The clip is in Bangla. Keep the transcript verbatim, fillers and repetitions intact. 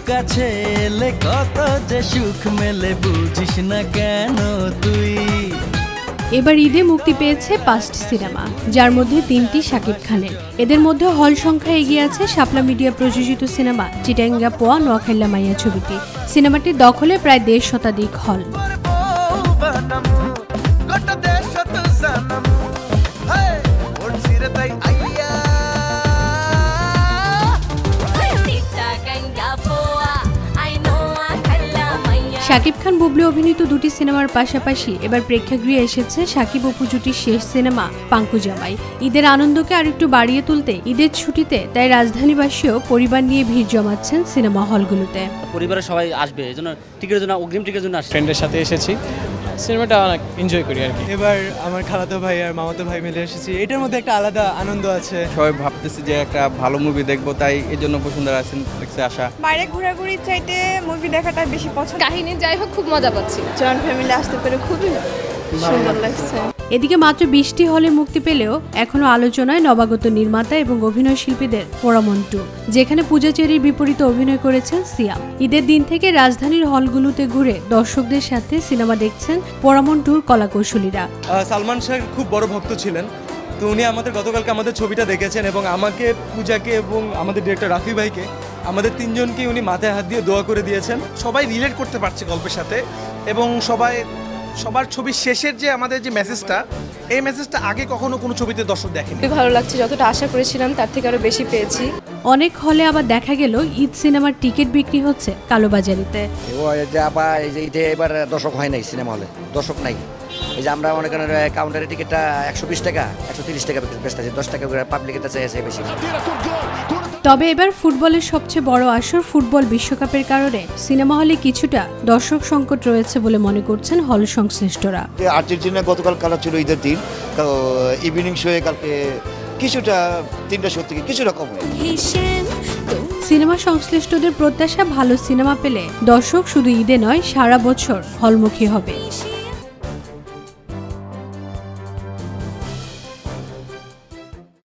কাছে এলে কত যে সুখ মেলে বুঝিস না কেন তুই। এবার ঈদে মুক্তি পেয়েছে পাঁচটি সিনেমা, যার মধ্যে তিনটি শাকিব খানের। এদের মধ্যে হল সংখ্যা এগিয়ে আছে শাপলা মিডিয়া প্রযোজিত সিনেমা চিটাঙ্গা পোয়া নোয়াখাইলা মাইয়া ছবিটি। সিনেমাটির দখলে প্রায় দেড় শতাধিক হল। শাকিব খান বুবলি অভিনীত দুটি সিনেমার পাশাপাশি এবার প্রেক্ষাগৃহে এসেছে শাকিব অপু জুটির শেষ সিনেমা পাঙ্কু জামাই। ঈদের আনন্দকে আরেকটু বাড়িয়ে তুলতে ঈদের ছুটিতে তাই রাজধানীবাসীও পরিবার নিয়ে ভিড় জমাচ্ছেন সিনেমা হলগুলোতে। পরিবারের সবাই আসবে, এজন্য টিকিটের জন্য অগ্রিম টিকিটের জন্য আসছে। ফ্রেন্ডের সাথে এসেছি, সিনেমাটা অনেক এনজয় করি আর কি। এবার আমার খালাতো ভাই আর মামাতো ভাই মিলে এসেছি, এটার মধ্যে একটা আলাদা আনন্দ আছে। সবাই ভাবতেছি যে একটা ভালো মুভি দেখবো, তাই এই জন্য বসুন্ধরা দেখতে আসা। বাইরে ঘোরাঘুরির চাইতে মুভি দেখাটা বেশি পছন্দ। কাহিনী যাই হোক খুব মজা পাচ্ছি, জয়েন্ট ফ্যামিলি আসতে পেরে খুবই সুন্দর লাগছে। এদিকে মাত্র বিশটি হলে মুক্তি পেলেও এখনো আলোচনায় নবাগত নির্মাতা এবং অভিনয় শিল্পীদের পোড়ামন টু, যেখানে পূজা চেরির বিপরীতে অভিনয় করেছেন সিয়াম। ঈদের দিন থেকে রাজধানীর হলগুলোতে ঘুরে দর্শকদের সাথে সিনেমা দেখছেন পোড়ামন টুর কলাকৌশলীরা। সালমান শাহ খুব বড় ভক্ত ছিলেন, তো উনি আমাদের গতকালকে আমাদের ছবিটা দেখেছেন এবং আমাকে, পূজাকে এবং আমাদের ডিরেক্টর রাফি ভাইকে, আমাদের তিনজনকে উনি মাথায় হাত দিয়ে দোয়া করে দিয়েছেন। সবাই রিলেট করতে পারছে গল্পের সাথে এবং সবাই সবার ছবির শেষের যে আমাদের যে মেসেজটা, এই মেসেজটা আগে কখনো কোনো ছবিতে দর্শক দেখেনি। খুবই ভালো লাগছে, যতটা আশা করেছিলাম তার থেকে আরো বেশি পেয়েছি। অনেক হলে আবার দেখা গেল ঈদ সিনেমার টিকিট বিক্রি হচ্ছে কালোবাজারিতে। এবার দর্শক হয় নাই, সিনেমা হলে দর্শক নাই। এই যে আমরা মনে করেন কাউন্টারের টিকিটটা একশো বিশ টাকা একশো তিরিশ টাকা বেচতে আছে, দশ টাকা করে পাবলিকের কাছে এসে বেশি। তবে এবার ফুটবলের সবচেয়ে বড় আসর ফুটবল বিশ্বকাপের কারণে সিনেমা হলে কিছুটা দর্শক সংকট রয়েছে বলে মনে করছেন হল সংশ্লিষ্টরা। আর্জেন্টিনা গতকাল খেলা ছিল ঈদের দিন, তো ইভিনিং শোয়ে কালকে কিছুটা তিনটা শো থেকে কিছুটা কম হয়। সিনেমা সংশ্লিষ্টদের প্রত্যাশা ভালো সিনেমা পেলে দর্শক শুধু ঈদে নয় সারা বছর হলমুখী হবে।